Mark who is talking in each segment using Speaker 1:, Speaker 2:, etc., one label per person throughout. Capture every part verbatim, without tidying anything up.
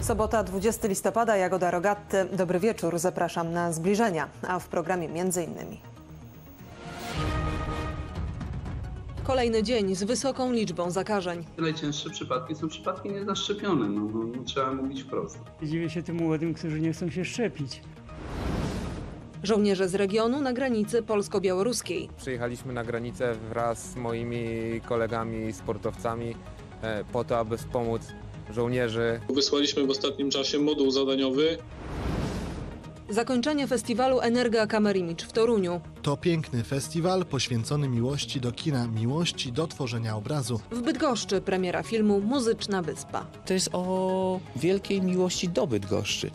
Speaker 1: Sobota, dwudziestego listopada, Jagoda Rogatty. Dobry wieczór, zapraszam na Zbliżenia, a w programie między innymi kolejny dzień z wysoką liczbą zakażeń.
Speaker 2: Najcięższe przypadki są przypadki niezaszczepione, no, no, no trzeba mówić wprost.
Speaker 3: Dziwię się tym młodym, którzy nie chcą się szczepić.
Speaker 1: Żołnierze z regionu na granicy polsko-białoruskiej.
Speaker 4: Przyjechaliśmy na granicę wraz z moimi kolegami, sportowcami po to, aby wspomóc żołnierzy.
Speaker 5: Wysłaliśmy w ostatnim czasie moduł zadaniowy.
Speaker 1: Zakończenie festiwalu Energa Kamerimidż w Toruniu.
Speaker 6: To piękny festiwal poświęcony miłości do kina, miłości do tworzenia obrazu.
Speaker 1: W Bydgoszczy premiera filmu Muzyczna Wyspa.
Speaker 7: To jest o wielkiej miłości do Bydgoszczy.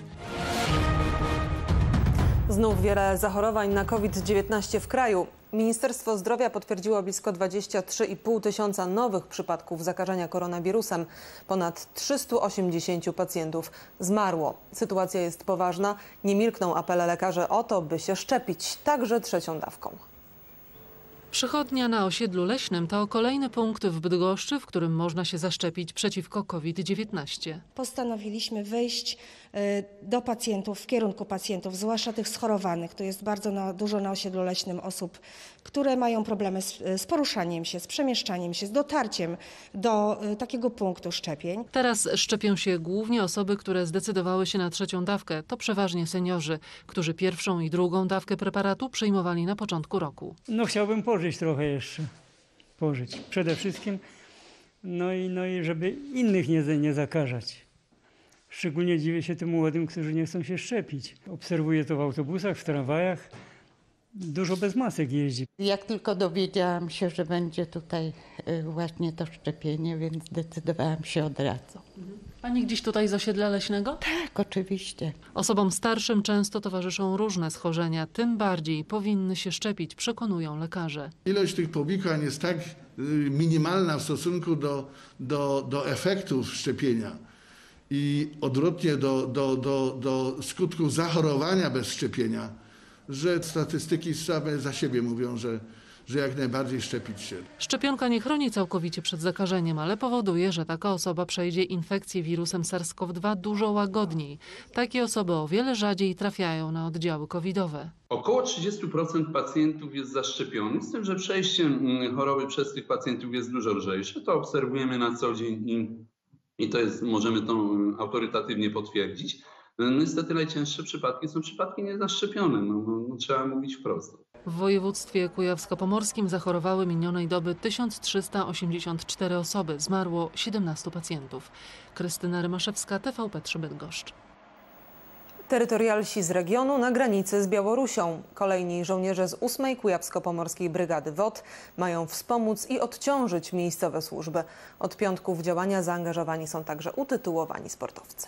Speaker 1: Znów wiele zachorowań na COVID dziewiętnaście w kraju. Ministerstwo Zdrowia potwierdziło blisko dwadzieścia trzy i pół tysiąca nowych przypadków zakażenia koronawirusem. Ponad trzystu osiemdziesięciu pacjentów zmarło. Sytuacja jest poważna. Nie milkną apele lekarzy o to, by się szczepić, także trzecią dawką.
Speaker 8: Przychodnia na osiedlu leśnym to kolejny punkt w Bydgoszczy, w którym można się zaszczepić przeciwko COVID dziewiętnaście.
Speaker 9: Postanowiliśmy wyjść do pacjentów, w kierunku pacjentów, zwłaszcza tych schorowanych. To jest bardzo na, dużo na osiedlu leśnym osób, które mają problemy z, z poruszaniem się, z przemieszczaniem się, z dotarciem do takiego punktu szczepień.
Speaker 8: Teraz szczepią się głównie osoby, które zdecydowały się na trzecią dawkę. To przeważnie seniorzy, którzy pierwszą i drugą dawkę preparatu przyjmowali na początku roku.
Speaker 3: No chciałbym pożyć trochę jeszcze. Pożyć przede wszystkim. No i, no i żeby innych nie, nie zakażać. Szczególnie dziwię się tym młodym, którzy nie chcą się szczepić. Obserwuję to w autobusach, w tramwajach. Dużo bez masek jeździ.
Speaker 10: Jak tylko dowiedziałam się, że będzie tutaj właśnie to szczepienie, więc zdecydowałam się od razu.
Speaker 8: Pani gdzieś tutaj z osiedla leśnego?
Speaker 10: Tak, oczywiście.
Speaker 8: Osobom starszym często towarzyszą różne schorzenia. Tym bardziej powinny się szczepić, przekonują lekarze.
Speaker 11: Ilość tych powikłań jest tak minimalna w stosunku do, do, do efektów szczepienia i odwrotnie do, do, do, do skutków zachorowania bez szczepienia, że statystyki same za siebie mówią, że, że jak najbardziej szczepić się.
Speaker 8: Szczepionka nie chroni całkowicie przed zakażeniem, ale powoduje, że taka osoba przejdzie infekcję wirusem SARS CoV dwa dużo łagodniej. Takie osoby o wiele rzadziej trafiają na oddziały covidowe.
Speaker 2: Około trzydzieści procent pacjentów jest zaszczepionych, z tym, że przejście choroby przez tych pacjentów jest dużo lżejsze. To obserwujemy na co dzień i, i to jest, możemy to autorytatywnie potwierdzić. No, niestety najcięższe przypadki są przypadki niezaszczepione, no, no, no, trzeba mówić wprost.
Speaker 8: W województwie kujawsko-pomorskim zachorowały minionej doby tysiąc trzysta osiemdziesiąt cztery osoby, zmarło siedemnastu pacjentów. Krystyna Rymaszewska, T V P trzy Bydgoszcz.
Speaker 1: Terytorialsi z regionu na granicy z Białorusią. Kolejni żołnierze z ósmej Kujawsko-Pomorskiej Brygady W O T mają wspomóc i odciążyć miejscowe służby. Od piątku w działania zaangażowani są także utytułowani sportowcy.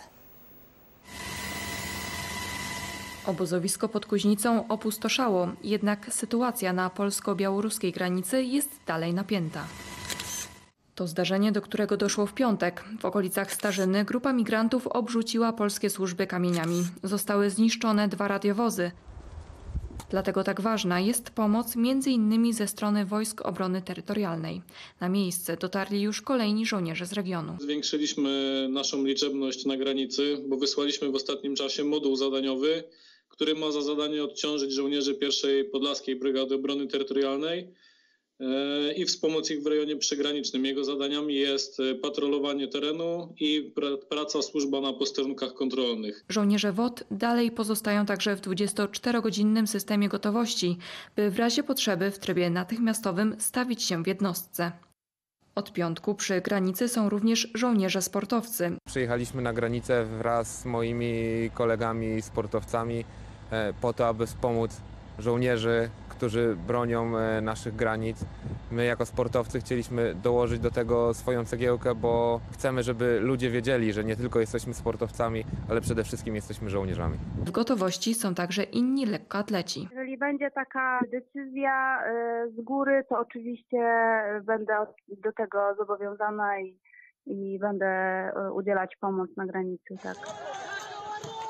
Speaker 12: Obozowisko pod Kuźnicą opustoszało, jednak sytuacja na polsko-białoruskiej granicy jest dalej napięta. To zdarzenie, do którego doszło w piątek. W okolicach Starzyny grupa migrantów obrzuciła polskie służby kamieniami. Zostały zniszczone dwa radiowozy. Dlatego tak ważna jest pomoc między innymi ze strony Wojsk Obrony Terytorialnej. Na miejsce dotarli już kolejni żołnierze z regionu.
Speaker 5: Zwiększyliśmy naszą liczebność na granicy, bo wysłaliśmy w ostatnim czasie moduł zadaniowy, który ma za zadanie odciążyć żołnierzy pierwszej Podlaskiej Brygady Obrony Terytorialnej i wspomóc ich w rejonie przygranicznym. Jego zadaniami jest patrolowanie terenu i praca służba na posterunkach kontrolnych.
Speaker 12: Żołnierze W O T dalej pozostają także w dwudziestoczterogodzinnym systemie gotowości, by w razie potrzeby w trybie natychmiastowym stawić się w jednostce. Od piątku przy granicy są również żołnierze sportowcy.
Speaker 4: Przyjechaliśmy na granicę wraz z moimi kolegami, sportowcami po to, aby wspomóc żołnierzy, którzy bronią naszych granic. My jako sportowcy chcieliśmy dołożyć do tego swoją cegiełkę, bo chcemy, żeby ludzie wiedzieli, że nie tylko jesteśmy sportowcami, ale przede wszystkim jesteśmy żołnierzami.
Speaker 12: W gotowości są także inni lekkoatleci.
Speaker 13: Jeżeli będzie taka decyzja z góry, to oczywiście będę do tego zobowiązana i, i będę udzielać pomocy na granicy. Tak.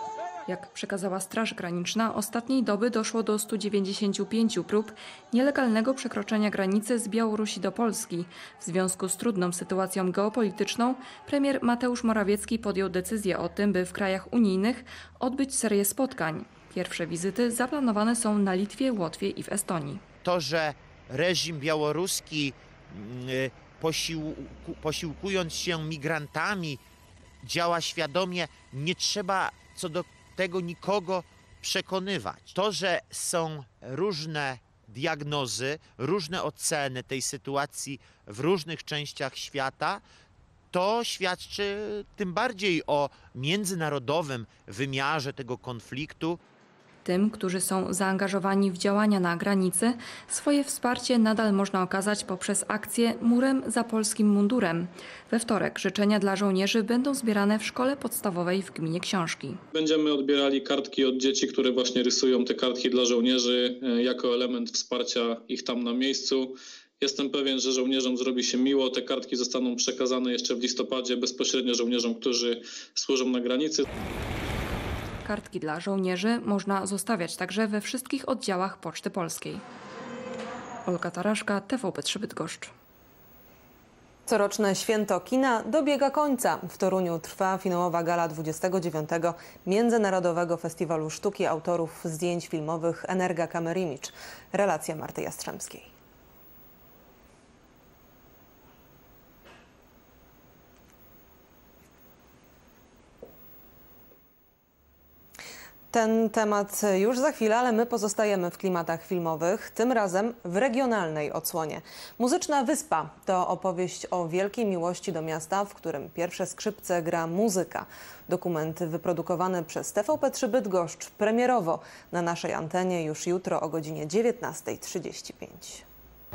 Speaker 12: Jak przekazała Straż Graniczna, ostatniej doby doszło do stu dziewięćdziesięciu pięciu prób nielegalnego przekroczenia granicy z Białorusi do Polski. W związku z trudną sytuacją geopolityczną premier Mateusz Morawiecki podjął decyzję o tym, by w krajach unijnych odbyć serię spotkań. Pierwsze wizyty zaplanowane są na Litwie, Łotwie i w Estonii.
Speaker 14: To, że reżim białoruski posiłku, posiłkując się migrantami działa świadomie, nie trzeba co do tego nikogo przekonywać. To, że są różne diagnozy, różne oceny tej sytuacji w różnych częściach świata, to świadczy tym bardziej o międzynarodowym wymiarze tego konfliktu.
Speaker 12: Tym, którzy są zaangażowani w działania na granicy, swoje wsparcie nadal można okazać poprzez akcję Murem za polskim mundurem. We wtorek życzenia dla żołnierzy będą zbierane w szkole podstawowej w gminie Książki.
Speaker 5: Będziemy odbierali kartki od dzieci, które właśnie rysują te kartki dla żołnierzy jako element wsparcia ich tam na miejscu. Jestem pewien, że żołnierzom zrobi się miło. Te kartki zostaną przekazane jeszcze w listopadzie bezpośrednio żołnierzom, którzy służą na granicy.
Speaker 12: Kartki dla żołnierzy można zostawiać także we wszystkich oddziałach Poczty Polskiej. Olga Taraszka, T V P trzy Bydgoszcz.
Speaker 1: Coroczne święto kina dobiega końca. W Toruniu trwa finałowa gala dwudziestego dziewiątego Międzynarodowego Festiwalu Sztuki Autorów Zdjęć Filmowych Energa Kamerimidż. Relacja Marty Jastrzębskiej. Ten temat już za chwilę, ale my pozostajemy w klimatach filmowych, tym razem w regionalnej odsłonie. Muzyczna Wyspa to opowieść o wielkiej miłości do miasta, w którym pierwsze skrzypce gra muzyka. Dokument wyprodukowany przez T V P trzy Bydgoszcz premierowo na naszej antenie już jutro o godzinie dziewiętnastej trzydzieści pięć.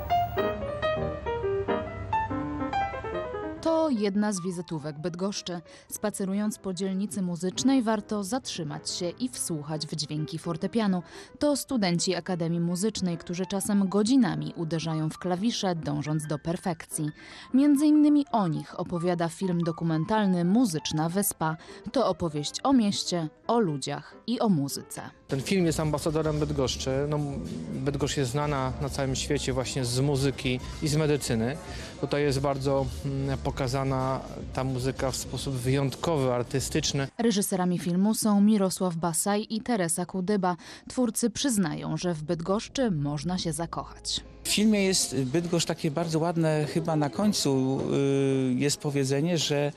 Speaker 15: To jedna z wizytówek Bydgoszczy. Spacerując po dzielnicy muzycznej warto zatrzymać się i wsłuchać w dźwięki fortepianu. To studenci Akademii Muzycznej, którzy czasem godzinami uderzają w klawisze, dążąc do perfekcji. Między innymi o nich opowiada film dokumentalny Muzyczna Wyspa. To opowieść o mieście, o ludziach i o muzyce.
Speaker 16: Ten film jest ambasadorem Bydgoszczy. No, Bydgoszcz jest znana na całym świecie właśnie z muzyki i z medycyny. Tutaj jest bardzo mm, pokazana ta muzyka w sposób wyjątkowy, artystyczny.
Speaker 15: Reżyserami filmu są Mirosław Basaj i Teresa Kudyba. Twórcy przyznają, że w Bydgoszczy można się zakochać.
Speaker 7: W filmie jest Bydgoszcz takie bardzo ładne, chyba na końcu yy, jest powiedzenie, że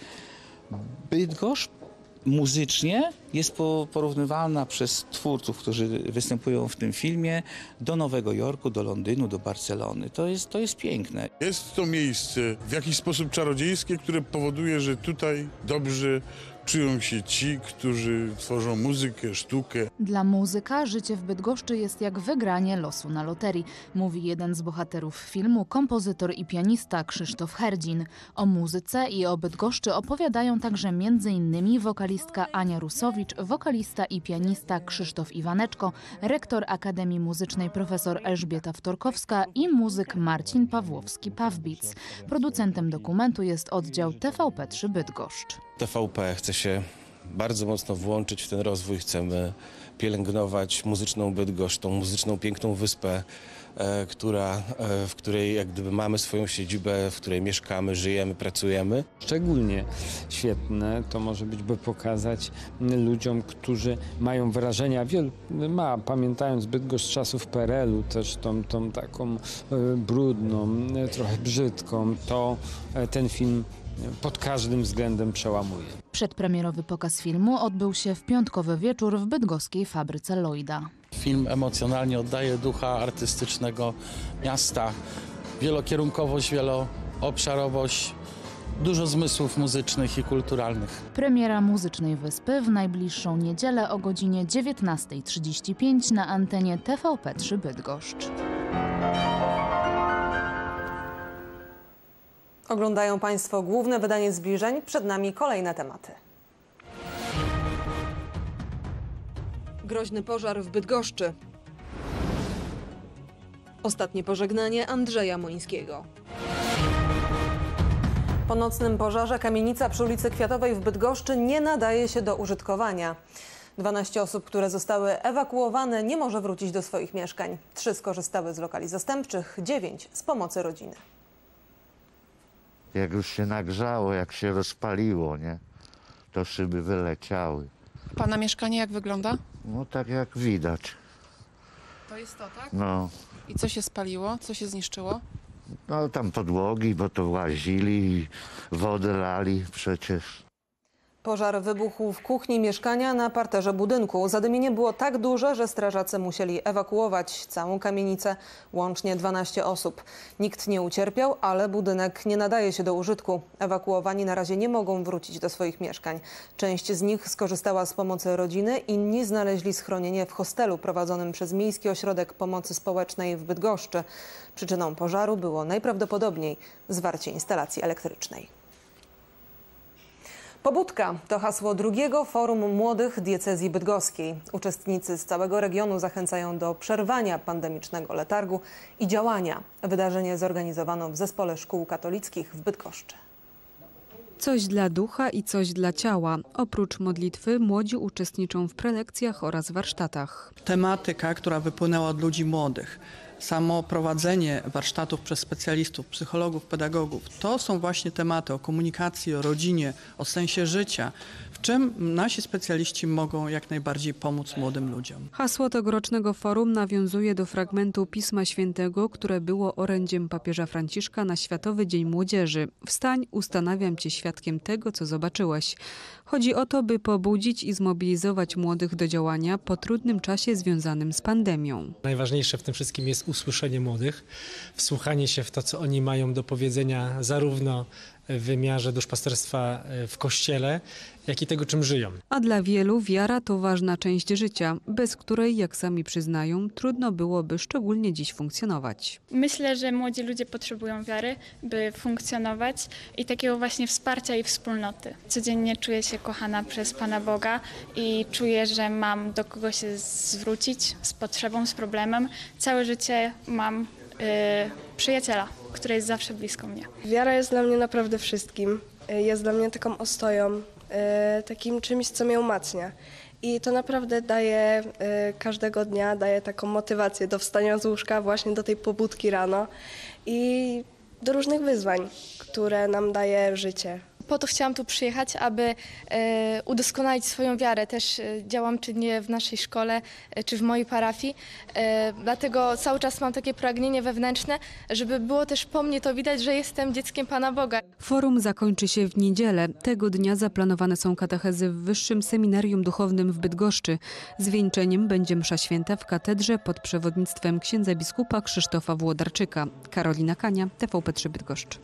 Speaker 7: Bydgoszcz muzycznie jest porównywalna przez twórców, którzy występują w tym filmie, do Nowego Jorku, do Londynu, do Barcelony. To jest, to jest piękne.
Speaker 17: Jest to miejsce w jakiś sposób czarodziejskie, które powoduje, że tutaj dobrze czują się ci, którzy tworzą muzykę, sztukę.
Speaker 15: Dla muzyka życie w Bydgoszczy jest jak wygranie losu na loterii, mówi jeden z bohaterów filmu, kompozytor i pianista Krzysztof Herdzin. O muzyce i o Bydgoszczy opowiadają także między innymi wokalistka Ania Rusowicz, wokalista i pianista Krzysztof Iwaneczko, rektor Akademii Muzycznej profesor Elżbieta Wtorkowska i muzyk Marcin Pawłowski-Pawbic. Producentem dokumentu jest oddział T V P trzy Bydgoszcz.
Speaker 18: T V P chce się bardzo mocno włączyć w ten rozwój. Chcemy pielęgnować muzyczną Bydgoszcz, tą muzyczną, piękną wyspę, e, która, e, w której jak gdyby mamy swoją siedzibę, w której mieszkamy, żyjemy, pracujemy.
Speaker 19: Szczególnie świetne to może być, by pokazać ludziom, którzy mają wrażenia, wielu ma, pamiętając Bydgoszcz z czasów P R L u, też tą, tą taką e, brudną, e, trochę brzydką, to e, ten film pod każdym względem przełamuje.
Speaker 15: Przedpremierowy pokaz filmu odbył się w piątkowy wieczór w bydgoskiej fabryce Lloyda.
Speaker 20: Film emocjonalnie oddaje ducha artystycznego miasta. Wielokierunkowość, wieloobszarowość, dużo zmysłów muzycznych i kulturalnych.
Speaker 15: Premiera Muzycznej Wyspy w najbliższą niedzielę o godzinie dziewiętnastej trzydzieści pięć na antenie T V P trzy Bydgoszcz.
Speaker 1: Oglądają Państwo główne wydanie Zbliżeń. Przed nami kolejne tematy. Groźny pożar w Bydgoszczy. Ostatnie pożegnanie Andrzeja Mońskiego. Po nocnym pożarze kamienica przy ulicy Kwiatowej w Bydgoszczy nie nadaje się do użytkowania. dwanaście osób, które zostały ewakuowane, nie może wrócić do swoich mieszkań. Trzy skorzystały z lokali zastępczych, dziewięć z pomocy rodziny.
Speaker 21: Jak już się nagrzało, jak się rozpaliło, nie? To szyby wyleciały.
Speaker 22: Pana mieszkanie jak wygląda?
Speaker 21: No tak jak widać.
Speaker 22: To jest to, tak?
Speaker 21: No,
Speaker 22: I co się spaliło? Co się zniszczyło?
Speaker 21: no tam podłogi, bo to łazili i wodę lali przecież.
Speaker 1: Pożar wybuchł w kuchni mieszkania na parterze budynku. Zadymienie było tak duże, że strażacy musieli ewakuować całą kamienicę, łącznie dwanaście osób. Nikt nie ucierpiał, ale budynek nie nadaje się do użytku. Ewakuowani na razie nie mogą wrócić do swoich mieszkań. Część z nich skorzystała z pomocy rodziny, inni znaleźli schronienie w hostelu prowadzonym przez Miejski Ośrodek Pomocy Społecznej w Bydgoszczy. Przyczyną pożaru było najprawdopodobniej zwarcie instalacji elektrycznej. Pobudka to hasło drugiego Forum Młodych Diecezji Bydgoskiej. Uczestnicy z całego regionu zachęcają do przerwania pandemicznego letargu i działania. Wydarzenie zorganizowano w Zespole Szkół Katolickich w Bydgoszczy.
Speaker 23: Coś dla ducha i coś dla ciała. Oprócz modlitwy młodzi uczestniczą w prelekcjach oraz warsztatach.
Speaker 24: Tematyka, która wypłynęła od ludzi młodych, samo prowadzenie warsztatów przez specjalistów, psychologów, pedagogów, to są właśnie tematy o komunikacji, o rodzinie, o sensie życia, w czym nasi specjaliści mogą jak najbardziej pomóc młodym ludziom.
Speaker 23: Hasło tegorocznego forum nawiązuje do fragmentu Pisma Świętego, które było orędziem papieża Franciszka na Światowy Dzień Młodzieży. Wstań, ustanawiam cię świadkiem tego, co zobaczyłeś. Chodzi o to, by pobudzić i zmobilizować młodych do działania po trudnym czasie związanym z pandemią.
Speaker 25: Najważniejsze w tym wszystkim jest usłyszenie młodych, wsłuchanie się w to, co oni mają do powiedzenia zarówno w wymiarze duszpasterstwa w Kościele, jak i tego, czym żyją.
Speaker 23: A dla wielu wiara to ważna część życia, bez której, jak sami przyznają, trudno byłoby szczególnie dziś funkcjonować.
Speaker 26: Myślę, że młodzi ludzie potrzebują wiary, by funkcjonować i takiego właśnie wsparcia i wspólnoty. Codziennie czuję się kochana przez Pana Boga i czuję, że mam do kogo się zwrócić z potrzebą, z problemem. Całe życie mam yy, przyjaciela, który jest zawsze blisko mnie.
Speaker 27: Wiara jest dla mnie naprawdę wszystkim. Jest dla mnie taką ostoją, takim czymś, co mnie umacnia. I to naprawdę daje każdego dnia, daje taką motywację do wstania z łóżka, właśnie do tej pobudki rano i do różnych wyzwań, które nam daje życie.
Speaker 28: Po to chciałam tu przyjechać, aby e, udoskonalić swoją wiarę. Też e, działam czynnie w naszej szkole e, czy w mojej parafii. E, dlatego cały czas mam takie pragnienie wewnętrzne, żeby było też po mnie to widać, że jestem dzieckiem Pana Boga.
Speaker 23: Forum zakończy się w niedzielę. Tego dnia zaplanowane są katechezy w Wyższym Seminarium Duchownym w Bydgoszczy. Zwieńczeniem będzie msza święta w katedrze pod przewodnictwem księdza biskupa Krzysztofa Włodarczyka. Karolina Kania, T V P trzy Bydgoszcz.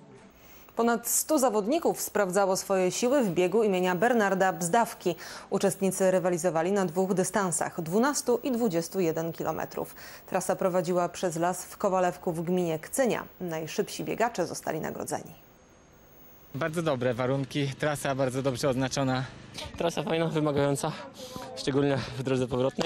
Speaker 1: Ponad stu zawodników sprawdzało swoje siły w biegu imienia Bernarda Bzdawki. Uczestnicy rywalizowali na dwóch dystansach, dwunastu i dwudziestu jeden kilometrów. Trasa prowadziła przez las w Kowalewku w gminie Kcynia. Najszybsi biegacze zostali nagrodzeni.
Speaker 29: Bardzo dobre warunki, trasa bardzo dobrze oznaczona.
Speaker 30: Trasa fajna, wymagająca, szczególnie w drodze powrotnej.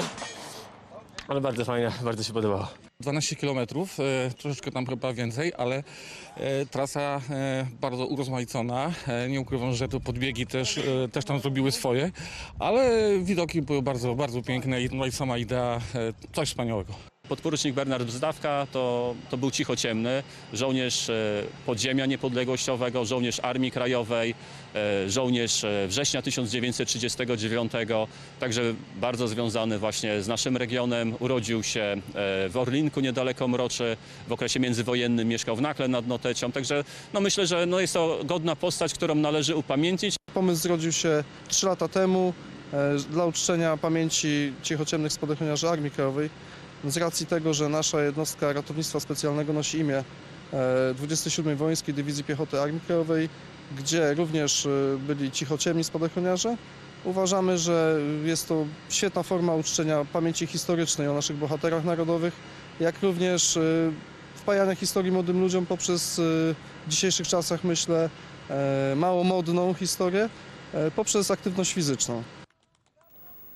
Speaker 30: Ale bardzo fajnie, bardzo się podobało.
Speaker 31: dwanaście kilometrów, e, troszeczkę tam chyba więcej, ale e, trasa e, bardzo urozmaicona. E, nie ukrywam, że to podbiegi też, e, też tam zrobiły swoje, ale widoki były bardzo, bardzo piękne i no i sama idea, e, coś wspaniałego.
Speaker 32: Podporucznik Bernard Bzdawka to, to był cichociemny, żołnierz podziemia niepodległościowego, żołnierz Armii Krajowej, żołnierz września tysiąc dziewięćset trzydziestego dziewiątego, także bardzo związany właśnie z naszym regionem. Urodził się w Orlinku niedaleko Mroczy, w okresie międzywojennym mieszkał w Nakle nad Notecią, także no myślę, że no jest to godna postać, którą należy upamiętnić.
Speaker 33: Pomysł zrodził się trzy lata temu dla uczczenia pamięci cichociemnych spadochroniarzy Armii Krajowej. Z racji tego, że nasza jednostka ratownictwa specjalnego nosi imię dwudziestej siódmej Wołyńskiej Dywizji Piechoty Armii Krajowej, gdzie również byli cichociemni spadochroniarze, uważamy, że jest to świetna forma uczczenia pamięci historycznej o naszych bohaterach narodowych, jak również wpajania historii młodym ludziom poprzez w dzisiejszych czasach, myślę, mało modną historię, poprzez aktywność fizyczną.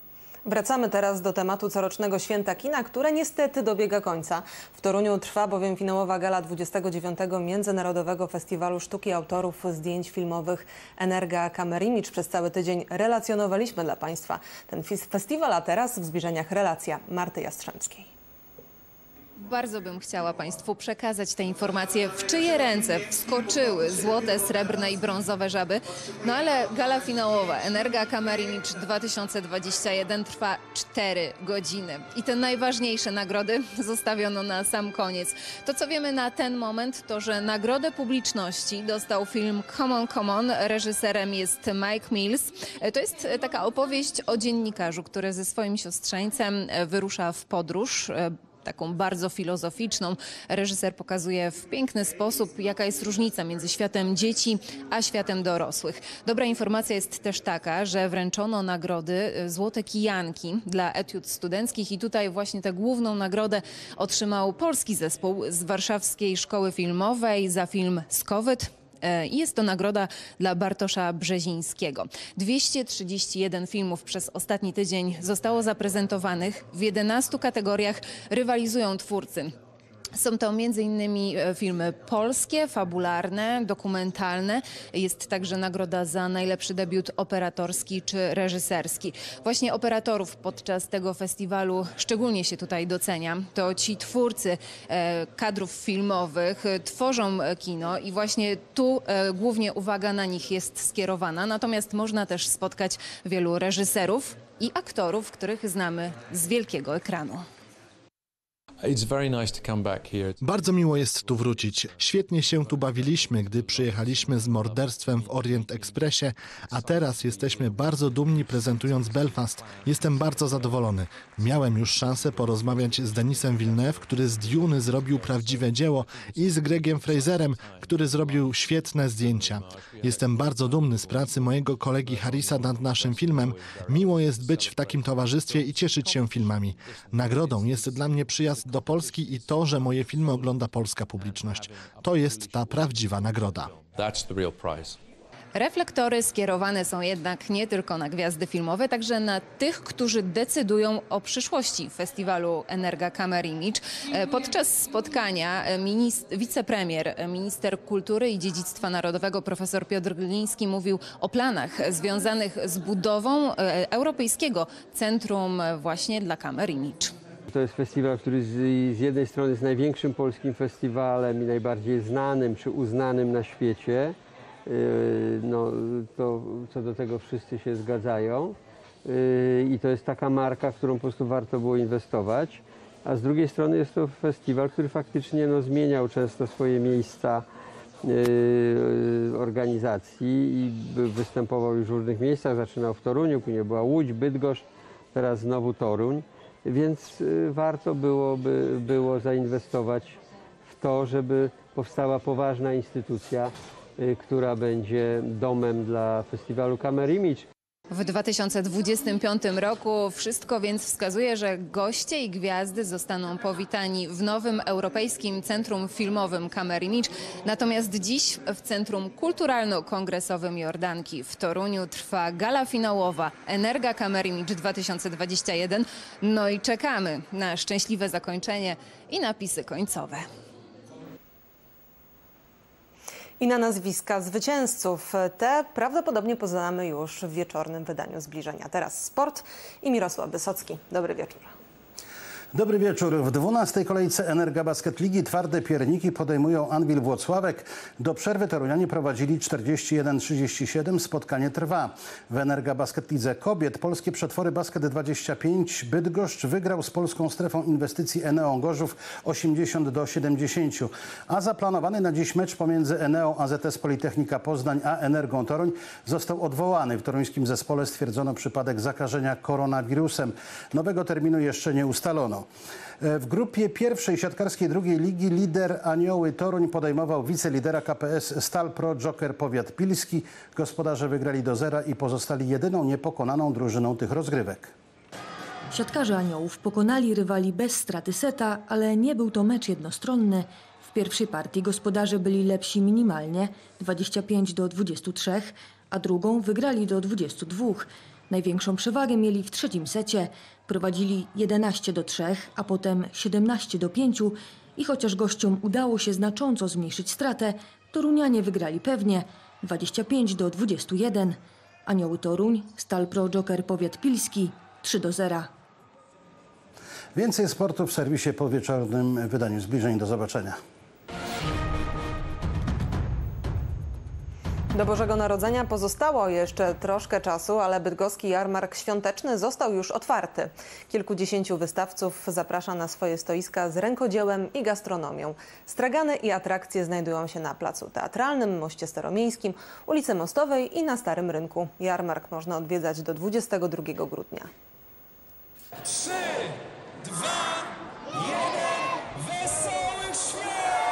Speaker 1: Wracamy teraz do tematu corocznego Święta Kina, które niestety dobiega końca. W Toruniu trwa bowiem finałowa gala dwudziestego dziewiątego Międzynarodowego Festiwalu Sztuki Autorów Zdjęć Filmowych Energa Kamerimidż. Przez cały tydzień relacjonowaliśmy dla Państwa ten festiwal, a teraz w zbliżeniach relacja Marty Jastrzębskiej.
Speaker 2: Bardzo bym chciała Państwu przekazać te informacje, w czyje ręce wskoczyły złote, srebrne i brązowe żaby. No ale gala finałowa Energa Kamerimidż dwa tysiące dwudziesty pierwszy trwa cztery godziny. I te najważniejsze nagrody zostawiono na sam koniec. To, co wiemy na ten moment, to, że nagrodę publiczności dostał film Come On, Come On. Reżyserem jest Mike Mills. To jest taka opowieść o dziennikarzu, który ze swoim siostrzeńcem wyrusza w podróż, taką bardzo filozoficzną. Reżyser pokazuje w piękny sposób, jaka jest różnica między światem dzieci a światem dorosłych. Dobra informacja jest też taka, że wręczono nagrody Złote Kijanki dla etiud studenckich i tutaj właśnie tę główną nagrodę otrzymał polski zespół z Warszawskiej Szkoły Filmowej za film Skowyt. Jest to nagroda dla Bartosza Brzezińskiego. dwieście trzydzieści jeden filmów przez ostatni tydzień zostało zaprezentowanych. W jedenastu kategoriach rywalizują twórcy. Są to między innymi filmy polskie, fabularne, dokumentalne. Jest także nagroda za najlepszy debiut operatorski czy reżyserski. Właśnie operatorów podczas tego festiwalu szczególnie się tutaj docenia. To ci twórcy e, kadrów filmowych e, tworzą kino i właśnie tu e, głównie uwaga na nich jest skierowana. Natomiast można też spotkać wielu reżyserów i aktorów, których znamy z wielkiego ekranu.
Speaker 3: Bardzo miło jest tu wrócić. Świetnie się tu bawiliśmy, gdy przyjechaliśmy z morderstwem w Orient Expressie, a teraz jesteśmy bardzo dumni prezentując Belfast. Jestem bardzo zadowolony. Miałem już szansę porozmawiać z Denisem Villeneuve, który z Duny zrobił prawdziwe dzieło, i z Gregiem Fraserem, który zrobił świetne zdjęcia. Jestem bardzo dumny z pracy mojego kolegi Harrisa nad naszym filmem. Miło jest być w takim towarzystwie i cieszyć się filmami. Nagrodą jest dla mnie przyjazd do Polski i to, że moje filmy ogląda polska publiczność. To jest ta prawdziwa nagroda.
Speaker 2: Reflektory skierowane są jednak nie tylko na gwiazdy filmowe, także na tych, którzy decydują o przyszłości festiwalu Energa Kamerimidż. Podczas spotkania minist- wicepremier, minister kultury i dziedzictwa narodowego profesor Piotr Gliński mówił o planach związanych z budową Europejskiego Centrum właśnie dla Kamerimidż.
Speaker 4: To jest festiwal, który z, z jednej strony jest największym polskim festiwalem i najbardziej znanym czy uznanym na świecie. No, to, co do tego wszyscy się zgadzają. I to jest taka marka, w którą po prostu warto było inwestować. A z drugiej strony jest to festiwal, który faktycznie no, zmieniał często swoje miejsca organizacji i występował już w różnych miejscach. Zaczynał w Toruniu, później była Łódź, Bydgoszcz, teraz znowu Toruń. Więc warto byłoby było zainwestować w to, żeby powstała poważna instytucja, która będzie domem dla festiwalu Kamerimidż.
Speaker 2: W dwa tysiące dwudziestym piątym roku wszystko więc wskazuje, że goście i gwiazdy zostaną powitani w nowym Europejskim Centrum Filmowym Kamerimidż. Natomiast dziś w Centrum Kulturalno-Kongresowym Jordanki w Toruniu trwa gala finałowa Energa Kamerimidż dwa tysiące dwudziesty pierwszy. No i czekamy na szczęśliwe zakończenie i napisy końcowe.
Speaker 1: I na nazwiska zwycięzców. Te prawdopodobnie poznamy już w wieczornym wydaniu Zbliżenia. Teraz sport i Mirosław Wysocki. Dobry wieczór.
Speaker 5: Dobry wieczór. W dwunastej kolejce Energa Basket Ligi twarde pierniki podejmują Anwil Włocławek. Do przerwy torunianie prowadzili czterdzieści jeden trzydzieści siedem. Spotkanie trwa. W Energa Basket Lidze kobiet polskie przetwory Basket dwadzieścia pięć Bydgoszcz wygrał z polską strefą inwestycji Eneą Gorzów osiemdziesiąt do siedemdziesięciu. A zaplanowany na dziś mecz pomiędzy Eneą A Z S Politechnika Poznań a Energą Toruń został odwołany. W toruńskim zespole stwierdzono przypadek zakażenia koronawirusem. Nowego terminu jeszcze nie ustalono. W grupie pierwszej siatkarskiej drugiej ligi lider Anioły Toruń podejmował wicelidera K P S Stal Pro Joker Powiat Pilski. Gospodarze wygrali do zera i pozostali jedyną niepokonaną drużyną tych rozgrywek.
Speaker 6: Siatkarze Aniołów pokonali rywali bez straty seta, ale nie był to mecz jednostronny. W pierwszej partii gospodarze byli lepsi minimalnie, dwadzieścia pięć do dwudziestu trzech, a drugą wygrali do dwudziestu dwóch. Największą przewagę mieli w trzecim secie. Prowadzili jedenaście do trzech, a potem siedemnaście do pięciu i chociaż gościom udało się znacząco zmniejszyć stratę, torunianie wygrali pewnie dwadzieścia pięć do dwudziestu jeden. Anioły Toruń, Stal Pro Joker Powiat Pilski trzy do zera.
Speaker 5: Więcej sportu w serwisie po wieczornym wydaniu Zbliżeń. Do zobaczenia.
Speaker 1: Do Bożego Narodzenia pozostało jeszcze troszkę czasu, ale bydgoski jarmark świąteczny został już otwarty. Kilkudziesięciu wystawców zaprasza na swoje stoiska z rękodziełem i gastronomią. Stragany i atrakcje znajdują się na Placu Teatralnym, Moście Staromiejskim, ulicy Mostowej i na Starym Rynku. Jarmark można odwiedzać do dwudziestego drugiego grudnia.
Speaker 7: trzy, dwa, jeden, wesołych świąt!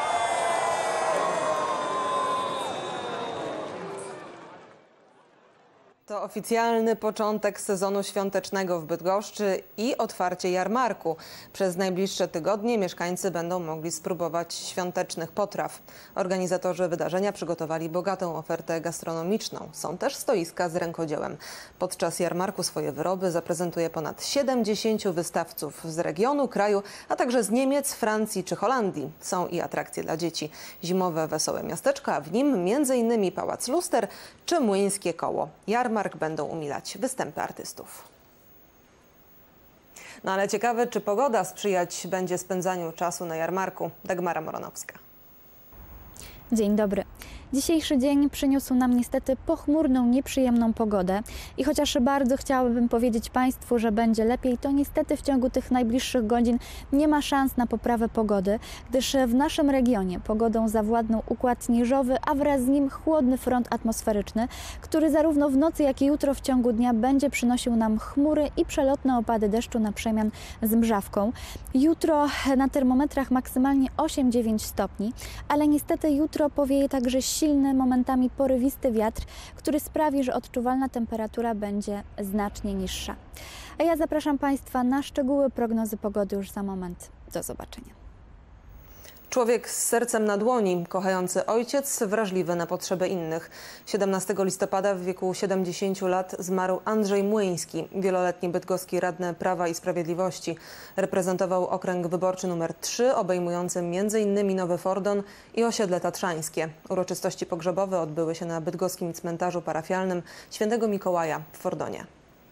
Speaker 1: To oficjalny początek sezonu świątecznego w Bydgoszczy i otwarcie jarmarku. Przez najbliższe tygodnie mieszkańcy będą mogli spróbować świątecznych potraw. Organizatorzy wydarzenia przygotowali bogatą ofertę gastronomiczną. Są też stoiska z rękodziełem. Podczas jarmarku swoje wyroby zaprezentuje ponad siedemdziesięciu wystawców z regionu, kraju, a także z Niemiec, Francji czy Holandii. Są i atrakcje dla dzieci. Zimowe wesołe miasteczko, a w nim między innymi Pałac Luster czy Młyńskie Koło. Jarmark będą umilać występy artystów. No ale ciekawe, czy pogoda sprzyjać będzie spędzaniu czasu na jarmarku. Dagmara Moronowska.
Speaker 8: Dzień dobry. Dzisiejszy dzień przyniósł nam niestety pochmurną, nieprzyjemną pogodę i chociaż bardzo chciałabym powiedzieć Państwu, że będzie lepiej, to niestety w ciągu tych najbliższych godzin nie ma szans na poprawę pogody, gdyż w naszym regionie pogodą zawładnął układ niżowy, a wraz z nim chłodny front atmosferyczny, który zarówno w nocy, jak i jutro w ciągu dnia będzie przynosił nam chmury i przelotne opady deszczu na przemian z mrzawką. Jutro na termometrach maksymalnie osiem dziewięć stopni, ale niestety jutro powieje także silny, momentami porywisty wiatr, który sprawi, że odczuwalna temperatura będzie znacznie niższa. A ja zapraszam Państwa na szczegóły prognozy pogody już za moment. Do zobaczenia.
Speaker 1: Człowiek z sercem na dłoni, kochający ojciec, wrażliwy na potrzeby innych. siedemnastego listopada w wieku siedemdziesięciu lat zmarł Andrzej Młyński, wieloletni bydgoski radny Prawa i Sprawiedliwości. Reprezentował okręg wyborczy numer trzy, obejmujący między innymi Nowy Fordon i osiedle tatrzańskie. Uroczystości pogrzebowe odbyły się na bydgoskim cmentarzu parafialnym Świętego Mikołaja w Fordonie.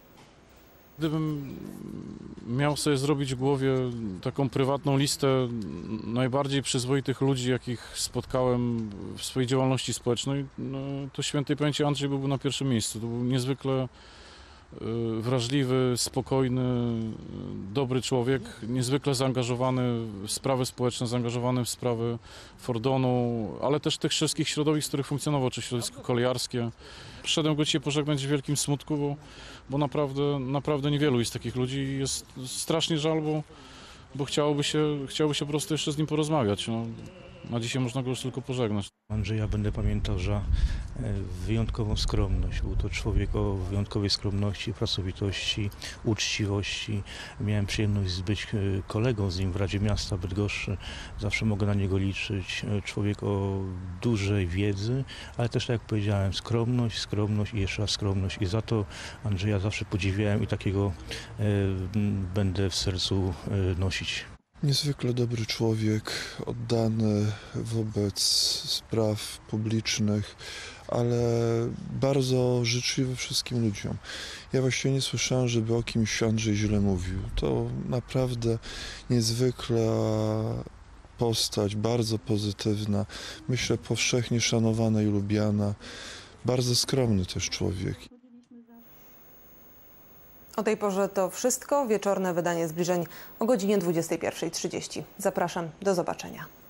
Speaker 31: Gdybym miał sobie zrobić w głowie taką prywatną listę najbardziej przyzwoitych ludzi, jakich spotkałem w swojej działalności społecznej, no, to świętej pamięci Andrzej byłby na pierwszym miejscu. To był niezwykle wrażliwy, spokojny, dobry człowiek, niezwykle zaangażowany w sprawy społeczne, zaangażowany w sprawy Fordonu, ale też tych wszystkich środowisk, w których funkcjonował, czy środowisko kolejarskie. Przyszedłem go dzisiaj pożegnać w wielkim smutku, bo, bo naprawdę, naprawdę niewielu jest takich ludzi i jest strasznie żal, bo, bo chciałoby się, chciałoby się po prostu jeszcze z nim porozmawiać. No. A dzisiaj można go już tylko pożegnać.
Speaker 9: Andrzeja będę pamiętał za wyjątkową skromność. Był to człowiek o wyjątkowej skromności, pracowitości, uczciwości. Miałem przyjemność być kolegą z nim w Radzie Miasta Bydgoszczy. Zawsze mogę na niego liczyć. Człowiek o dużej wiedzy, ale też, tak jak powiedziałem, skromność, skromność i jeszcze raz skromność. I za to Andrzeja zawsze podziwiałem i takiego e, będę w sercu e, nosić.
Speaker 10: Niezwykle dobry człowiek, oddany wobec spraw publicznych, ale bardzo życzliwy wszystkim ludziom. Ja właściwie nie słyszałem, żeby o kimś Andrzej źle mówił. To naprawdę niezwykła postać, bardzo pozytywna, myślę powszechnie szanowana i lubiana, bardzo skromny też człowiek.
Speaker 1: O tej porze to wszystko. Wieczorne wydanie Zbliżeń o godzinie dwudziestej pierwszej trzydzieści. Zapraszam, do zobaczenia.